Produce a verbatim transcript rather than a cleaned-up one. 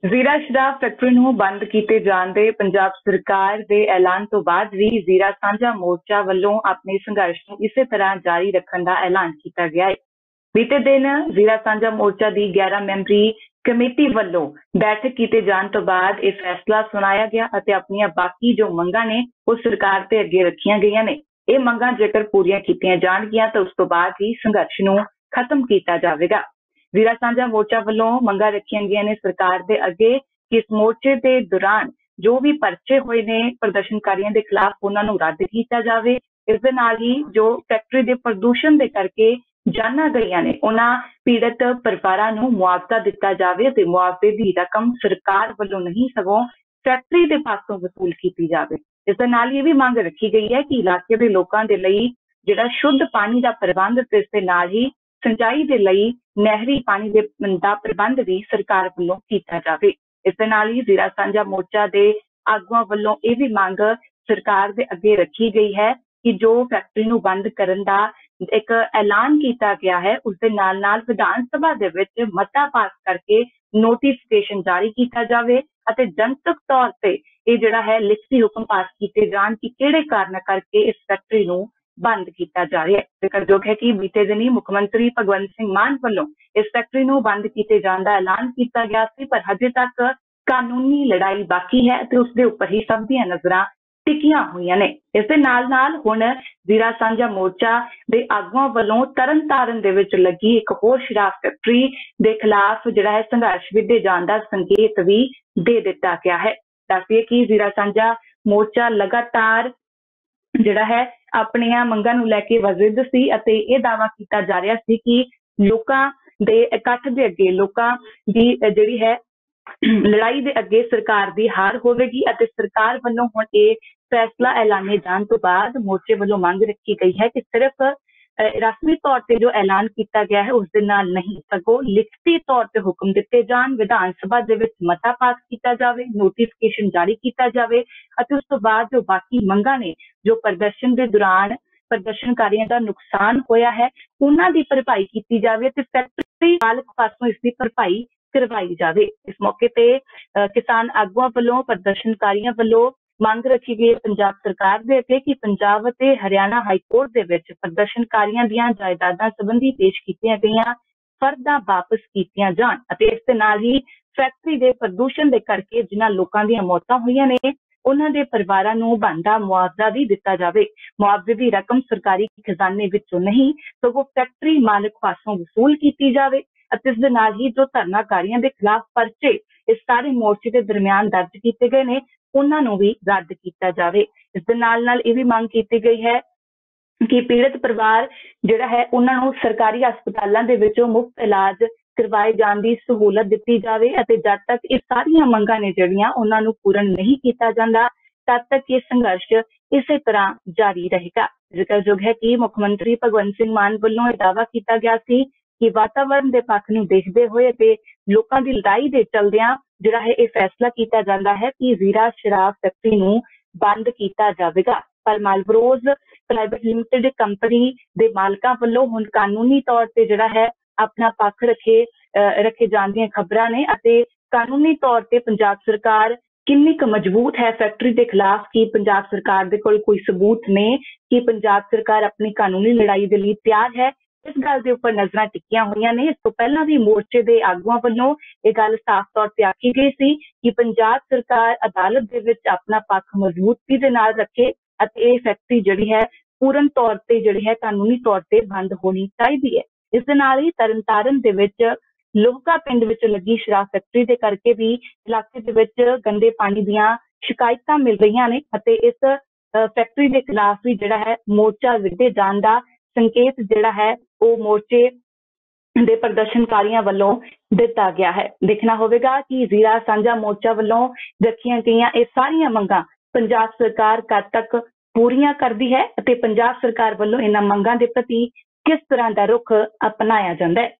ਜ਼ੀਰਾ ਸ਼ਰਾਬ ਫੈਕਟਰੀ ਨੂੰ ਬੰਦ ਕੀਤੇ ਜਾਣ ਦੇ ਪੰਜਾਬ ਸਰਕਾਰ ਦੇ ਐਲਾਨ ਤੋਂ ਬਾਅਦ ਵੀ ਜ਼ੀਰਾ ਸਾਂਝਾ ਮੋਰਚਾ ਵੱਲੋਂ ਆਪਣੇ ਸੰਘਰਸ਼ ਨੂੰ ਇਸੇ ਤਰ੍ਹਾਂ ਜਾਰੀ ਰੱਖਣ ਦਾ ਐਲਾਨ ਕੀਤਾ ਗਿਆ ਹੈ। ਬੀਤੇ ਦਿਨ ਜ਼ੀਰਾ ਸਾਂਝਾ ਮੋਰਚਾ ਦੀ ਗਿਆਰਾਂ ਮੈਂਬਰੀ ਕਮੇਟੀ ਵੱਲੋਂ ਬੈਠਕ ਕੀਤੇ ਜਾਣ ਤੋਂ ਬਾਅਦ ਇਹ ਫੈਸਲਾ ਸੁਣਾਇਆ ਗਿਆ ਅਤੇ ਆਪਣੀਆਂ ਬਾਕੀ ਜੋ ਮੰਗਾਂ ਨੇ ਉਹ ਸਰਕਾਰ ਤੇ ਅੱਗੇ ਰੱਖੀਆਂ ਗਈਆਂ ਨੇ। ਇਹ ਮੰਗਾਂ ਜੇਕਰ ਪੂਰੀਆਂ ਕੀਤੀਆਂ ਜਾਣਗੀਆਂ ਤਾਂ ਉਸ ਤੋਂ ਬਾਅਦ ਹੀ ਸੰਘਰਸ਼ ਨੂੰ ਖਤਮ ਕੀਤਾ ਜਾਵੇਗਾ। ਜ਼ੀਰਾ ਸਾਂਝਾ ਮੋਰਚਾ ਵੱਲੋਂ ਮੰਗਾਂ ਰੱਖੀਆਂ ਗਈਆਂ ਨੇ ਸਰਕਾਰ ਦੇ ਅੱਗੇ ਕਿ ਇਸ ਮੋਰਚੇ ਦੇ ਦੌਰਾਨ ਜੋ ਵੀ ਪਰਚੇ ਹੋਏ ਨੇ ਪ੍ਰਦਰਸ਼ਨਕਾਰੀਆਂ ਦੇ ਖਿਲਾਫ ਉਹਨਾਂ ਨੂੰ ਰੱਦ ਕੀਤਾ ਜਾਵੇ। ਇਸ ਦੇ ਨਾਲ ਹੀ ਜੋ ਫੈਕਟਰੀ ਦੇ ਪ੍ਰਦੂਸ਼ਣ ਦੇ ਕਰਕੇ ਜਾਨਾਂ ਗਈਆਂ ਨੇ ਉਹਨਾਂ ਪੀੜਤ ਪਰਿਵਾਰਾਂ ਨੂੰ ਮੁਆਵਜ਼ਾ ਦਿੱਤਾ ਜਾਵੇ ਤੇ ਮੁਆਵਜ਼ੇ ਦੀ ਰਕਮ ਸਰਕਾਰ ਵੱਲੋਂ ਨਹੀਂ ਸਗੋਂ ਫੈਕਟਰੀ ਦੇ ਪਾਸੋਂ ਵਸੂਲ ਕੀਤੀ ਜਾਵੇ। ਇਸ ਦੇ ਨਾਲ ਇਹ ਵੀ ਮੰਗ ਰੱਖੀ ਗਈ ਹੈ ਕਿ ਇਲਾਕੇ ਦੇ ਲੋਕਾਂ ਦੇ ਲਈ ਜਿਹੜਾ ਸ਼ੁੱਧ ਪਾਣੀ ਦਾ ਪ੍ਰਬੰਧ ਤੇ ਇਸ ਦੇ ਨਾਲ ਹੀ ਸਿੰਚਾਈ ਦੇ ਲਈ ਨਹਿਰੀ ਪਾਣੀ ਦੇ ਦਾ ਪ੍ਰਬੰਧ ਵੀ ਸਰਕਾਰ ਵੱਲੋਂ ਕੀਤਾ ਜਾਵੇ। ਇਸ ਦੇ ਨਾਲ ਹੀ ਜ਼ੀਰਾ ਸਾਂਝਾ ਮੋਰਚਾ ਦੇ ਆਗੂਆਂ ਵੱਲੋਂ ਇਹ ਵੀ ਮੰਗ ਸਰਕਾਰ ਦੇ ਅੱਗੇ ਰੱਖੀ ਗਈ ਹੈ ਕਿ ਜੋ ਫੈਕਟਰੀ ਨੂੰ ਬੰਦ ਕਰਨ ਦਾ ਇੱਕ ਐਲਾਨ ਕੀਤਾ ਗਿਆ ਹੈ ਉਸ ਦੇ ਨਾਲ ਨਾਲ ਵਿਧਾਨ ਸਭਾ ਦੇ ਵਿੱਚ ਮਤਾ ਪਾਸ ਕਰਕੇ ਨੋਟੀਫਿਕੇਸ਼ਨ ਜਾਰੀ ਕੀਤਾ ਜਾਵੇ ਅਤੇ ਜਨਤਕ ਤੌਰ ਤੇ ਇਹ ਜਿਹੜਾ ਹੈ ਲਿਖਤੀ ਹੁਕਮ ਪਾਸ ਕੀਤੇ ਜਾਣ ਕਿ ਕਿਹੜੇ ਕਾਰਨ ਕਰਕੇ ਇਸ ਫੈਕਟਰੀ ਨੂੰ ਬੰਦ ਕੀਤਾ ਜਾ ਰਿਹਾ ਹੈ। ਜ਼ਿਕਰਯੋਗ ਹੈ ਕਿ ਬੀਤੇ ਦਿਨੀ ਮੁੱਖ ਮੰਤਰੀ ਭਗਵੰਤ ਸਿੰਘ ਮਾਨ ਵੱਲੋਂ ਇਸ ਫੈਕਟਰੀ ਨੂੰ ਬੰਦ ਕੀਤੇ ਜਾਣ ਦਾ ਐਲਾਨ ਕੀਤਾ ਗਿਆ ਸੀ, ਪਰ ਹਜੇ ਤੱਕ ਕਾਨੂੰਨੀ ਲੜਾਈ ਬਾਕੀ ਹੈ ਤੇ ਉਸਦੇ ਉੱਪਰ ਹੀ ਸਭ ਦੀਆਂ ਨਜ਼ਰਾਂ ਟਿਕੀਆਂ ਹੋਈਆਂ ਨੇ। ਇਸ ਦੇ ਨਾਲ ਨਾਲ ਹੁਣ ਜ਼ੀਰਾ ਸਾਂਝਾ ਮੋਰਚਾ ਦੇ ਆਗੂਆਂ ਵੱਲੋਂ ਤਰਨਤਾਰਨ ਦੇ ਵਿੱਚ ਲੱਗੀ ਇੱਕ ਹੋਰ ਸ਼ਰਾਬ ਫੈਕਟਰੀ ਦੇ ਖਿਲਾਫ ਜਿਹੜਾ ਹੈ ਸੰਘਰਸ਼ ਵਿੱਢੇ ਜਾਣ ਦਾ ਸੰਕੇਤ ਵੀ ਦੇ ਦਿੱਤਾ ਗਿਆ ਹੈ। ਦੱਸੀਏ ਕਿ ਜ਼ੀਰਾ ਸਾਂਝਾ ਮੋਰਚਾ ਲਗਾਤਾਰ ਜਿਹੜਾ ਹੈ ਆਪਣੀਆਂ ਮੰਗਾਂ ਨੂੰ ਲੈ ਕੇ ਵਜਿਦ ਸੀ ਅਤੇ ਇਹ ਦਾਅਵਾ ਕੀਤਾ ਜਾ ਰਿਹਾ ਸੀ ਕਿ ਲੋਕਾਂ ਦੇ ਇਕੱਠ ਦੇ ਅੱਗੇ ਲੋਕਾਂ ਦੀ ਜਿਹੜੀ ਹੈ ਲੜਾਈ ਦੇ ਅੱਗੇ ਸਰਕਾਰ ਦੀ ਹਾਰ ਹੋਵੇਗੀ ਅਤੇ ਸਰਕਾਰ ਵੱਲੋਂ ਹੁਣ ਇਹ ਫੈਸਲਾ ਐਲਾਨੇ ਜਾਣ ਤੋਂ ਬਾਅਦ ਮੋਰਚੇ ਵੱਲੋਂ ਮੰਗ ਰੱਖੀ ਗਈ ਹੈ ਕਿ ਸਿਰਫ ਰਸਮੀ ਤੌਰ ਤੇ ਜੋ ਐਲਾਨ ਕੀਤਾ ਗਿਆ ਹੈ ਉਸ ਦੇ ਨਾਲ ਨਹੀਂ ਸਗੋਂ ਲਿਖਤੀ ਤੌਰ ਤੇ ਹੁਕਮ ਦਿੱਤੇ ਜਾਣ, ਵਿਧਾਨ ਸਭਾ ਦੇ ਵਿੱਚ ਮਤਾ ਪਾਸ ਕੀਤਾ ਜਾਵੇ, ਨੋਟੀਫਿਕੇਸ਼ਨ ਜਾਰੀ ਕੀਤਾ ਜਾਵੇ ਅਤੇ ਉਸ ਤੋਂ ਬਾਅਦ ਜੋ ਬਾਕੀ ਮੰਗਾਂ ਨੇ ਜੋ ਪ੍ਰਦਰਸ਼ਨ ਦੇ ਦੌਰਾਨ ਪ੍ਰਦਰਸ਼ਨਕਾਰੀਆਂ ਦਾ ਨੁਕਸਾਨ ਹੋਇਆ ਹੈ ਉਹਨਾਂ ਦੀ ਭਰਪਾਈ ਕੀਤੀ ਜਾਵੇ ਤੇ ਫੈਕਟਰੀ ਮਾਲਕ ਪਾਸੋਂ ਇਸ ਦੀ ਭਰਪਾਈ ਕਰਵਾਈ ਜਾਵੇ। ਇਸ ਮੌਕੇ ਤੇ ਕਿਸਾਨ ਆਗੂਆਂ ਵੱਲੋਂ ਪ੍ਰਦਰਸ਼ਨਕਾਰੀਆਂ ਵੱਲੋਂ ਮੰਗ ਰੱਖੀ ਗਈ ਪੰਜਾਬ ਸਰਕਾਰ ਦੇ ਅੱਗੇ ਕਿ ਪੰਜਾਬ ਅਤੇ ਹਰਿਆਣਾ ਹਾਈਕੋਰਟ ਦੇ ਵਿੱਚ ਪ੍ਰਦਰਸ਼ਨਕਾਰੀਆਂ ਦੀਆਂ ਜਾਇਦਾਦਾਂ ਸੰਬੰਧੀ ਪੇਸ਼ ਕੀਤੀਆਂ ਗਈਆਂ ਫਰਦਾਂ ਵਾਪਸ ਕੀਤੀਆਂ ਜਾਣ ਅਤੇ ਇਸ ਦੇ ਨਾਲ ਹੀ ਫੈਕਟਰੀ ਦੇ ਪ੍ਰਦੂਸ਼ਣ ਦੇ ਕਰਕੇ ਜਿਨ੍ਹਾਂ ਲੋਕਾਂ ਦੀਆਂ ਮੌਤਾਂ ਹੋਈਆਂ ਨੇ ਉਹਨਾਂ ਦੇ ਪਰਿਵਾਰਾਂ ਨੂੰ ਬਣਦਾ ਮੁਆਵਜ਼ਾ ਵੀ ਦਿੱਤਾ ਜਾਵੇ। ਮੁਆਵਜ਼ੇ ਦੀ ਰਕਮ ਸਰਕਾਰੀ ਖਜ਼ਾਨੇ ਵਿੱਚੋਂ ਨਹੀਂ ਸਗੋਂ ਫੈਕਟਰੀ ਮਾਲਕ ਪਾਸੋਂ ਵਸੂਲ ਕੀਤੀ ਜਾਵੇ ਅਤੇ ਇਸ ਦੇ ਨਾਲ ਹੀ ਜੋ ਧਰਨਾਕਾਰੀਆਂ ਦੇ ਖਿਲਾਫ ਪਰਚੇ ਇਸ ਸਾਰੇ ਮੋਰਚੇ ਦੇ ਦਰਮਿਆਨ ਦਰਜ ਕੀਤੇ ਗਏ ਨੇ ਉਹਨਾਂ ਨੂੰ ਵੀ ਰੱਦ ਕੀਤਾ ਜਾਵੇ। ਇਸ ਦੇ ਨਾਲ ਨਾਲ ਇਹ ਵੀ ਮੰਗ ਕੀਤੀ ਗਈ ਹੈ ਕਿ ਪੀੜਤ ਪਰਿਵਾਰ ਜਿਹੜਾ ਹੈ ਉਹਨਾਂ ਨੂੰ ਸਰਕਾਰੀ ਹਸਪਤਾਲਾਂ ਦੇ ਵਿੱਚੋਂ ਮੁਫਤ ਇਲਾਜ ਕਰਵਾਏ ਜਾਣ ਦੀ ਸਹੂਲਤ ਦਿੱਤੀ ਜਾਵੇ ਅਤੇ ਜਦ ਤੱਕ ਇਹ ਸਾਰੀਆਂ ਮੰਗਾਂ ਨੇ ਜਿਹੜੀਆਂ ਉਹਨਾਂ ਨੂੰ ਪੂਰਨ ਨਹੀਂ ਕੀਤਾ ਜਾਂਦਾ ਤਦ ਤੱਕ ਇਹ ਸੰਘਰਸ਼ ਇਸੇ ਤਰ੍ਹਾਂ ਜਾਰੀ ਰਹੇਗਾ। ਜ਼ਿਕਰਯੋਗ ਹੈ ਕਿ ਮੁੱਖ ਮੰਤਰੀ ਭਗਵੰਤ ਸਿੰਘ ਮਾਨ ਵੱਲੋਂ ਇਹ ਦਾਅਵਾ ਕੀਤਾ ਗਿਆ ਸੀ ਕਿ ਵਾਤਾਵਰਨ ਦੇ ਪੱਖ ਨੂੰ ਦੇਖਦੇ ਹੋਏ ਤੇ ਲੋਕਾਂ ਦੀ ਲੜਾਈ ਦੇ ਚਲਦਿਆਂ ਜਿਹੜਾ ਹੈ ਇਹ ਫੈਸਲਾ ਕੀਤਾ ਜਾਂਦਾ ਹੈ ਕਿ ਜ਼ੀਰਾ ਸ਼ਰਾਬ ਫੈਕਟਰੀ ਨੂੰ ਬੰਦ ਕੀਤਾ ਜਾਵੇਗਾ, ਪਰ ਮਾਲਬਰੋਜ਼ ਪ੍ਰਾਈਵੇਟ ਲਿਮਟਿਡ ਕੰਪਨੀ ਦੇ ਮਾਲਕਾਂ ਵੱਲੋਂ ਹੁਣ ਕਾਨੂੰਨੀ ਤੌਰ ਤੇ ਜਿਹੜਾ ਹੈ ਆਪਣਾ ਪੱਖ ਰੱਖੇ ਰੱਖੇ ਜਾਣ ਦੀਆਂ ਖਬਰਾਂ ਨੇ ਅਤੇ ਕਾਨੂੰਨੀ ਤੌਰ ਤੇ ਪੰਜਾਬ ਸਰਕਾਰ ਕਿੰਨੀ ਕੁ ਮਜ਼ਬੂਤ ਹੈ ਫੈਕਟਰੀ ਦੇ ਖਿਲਾਫ ਕਿ ਪੰਜਾਬ ਸਰਕਾਰ ਦੇ ਕੋਲ ਕੋਈ ਸਬੂਤ ਨੇ ਕਿ ਪੰਜਾਬ ਸਰਕਾਰ ਆਪਣੀ ਕਾਨੂੰਨੀ ਲੜਾਈ ਦੇ ਲਈ ਤਿਆਰ ਹੈ। ਇਸ ਗੱਲ ਦੇ ਉੱਪਰ ਨਜ਼ਰਾਂ ਟਿਕੀਆਂ ਹੋਈਆਂ ਨੇ। ਇਸ ਤੋਂ ਪਹਿਲਾਂ ਵੀ ਮੋਰਚੇ ਦੇ ਆਗੂਆਂ ਵੱਲੋਂ ਇਹ ਗੱਲ ਸਾਫ਼ ਤੌਰ ਤੇ ਆਖੀ ਗਈ ਸੀ ਕਿ ਪੰਜਾਬ ਸਰਕਾਰ ਅਦਾਲਤ ਦੇ ਵਿੱਚ ਆਪਣਾ ਪੱਖ ਮਜ਼ਬੂਤੀ ਦੇ ਨਾਲ ਰੱਖੇ ਅਤੇ ਇਹ ਫੈਕਟਰੀ ਜਿਹੜੀ ਹੈ ਪੂਰਨ ਤੌਰ ਤੇ ਜਿਹੜੀ ਹੈ ਕਾਨੂੰਨੀ ਤੌਰ ਤੇ ਬੰਦ ਹੋਣੀ ਚਾਹੀਦੀ ਹੈ। ਇਸ ਦੇ ਨਾਲ ਹੀ ਤਰਨਤਾਰਨ ਦੇ ਵਿੱਚ ਲੋਹਕਾ ਪਿੰਡ ਵਿੱਚ ਲੱਗੀ ਸ਼ਰਾਬ ਫੈਕਟਰੀ ਦੇ ਕਰਕੇ ਵੀ ਇਲਾਕੇ ਦੇ ਵਿੱਚ ਗੰਦੇ ਪਾਣੀ ਦੀਆਂ ਸ਼ਿਕਾਇਤਾਂ ਮਿਲ ਰਹੀਆਂ ਨੇ ਅਤੇ ਇਸ ਫੈਕਟਰੀ ਦੇ ਖਿਲਾਫ ਵੀ ਜਿਹੜਾ ਹੈ ਮੋਰਚਾ ਵਿੱਢੇ ਜਾਣ ਦਾ ਸੰਕੇਤ ਜਿਹੜਾ ਹੈ ਉਹ ਮੋਰਚੇ ਦੇ ਪ੍ਰਦਰਸ਼ਨਕਾਰੀਆਂ ਵੱਲੋਂ ਦਿੱਤਾ ਗਿਆ ਹੈ। ਦੇਖਣਾ ਹੋਵੇਗਾ ਕਿ ਜ਼ੀਰਾ ਸਾਂਝਾ ਮੋਰਚਾ ਵੱਲੋਂ ਰੱਖੀਆਂ ਗਈਆਂ ਇਹ ਸਾਰੀਆਂ ਮੰਗਾਂ ਪੰਜਾਬ ਸਰਕਾਰ ਕਦ ਤੱਕ ਪੂਰੀਆਂ ਕਰਦੀ ਹੈ ਅਤੇ ਪੰਜਾਬ ਸਰਕਾਰ ਵੱਲੋਂ ਇਹਨਾਂ ਮੰਗਾਂ ਦੇ ਪ੍ਰਤੀ ਕਿਸ ਤਰ੍ਹਾਂ ਦਾ ਰੁਖ ਅਪਣਾਇਆ ਜਾਂਦਾ ਹੈ।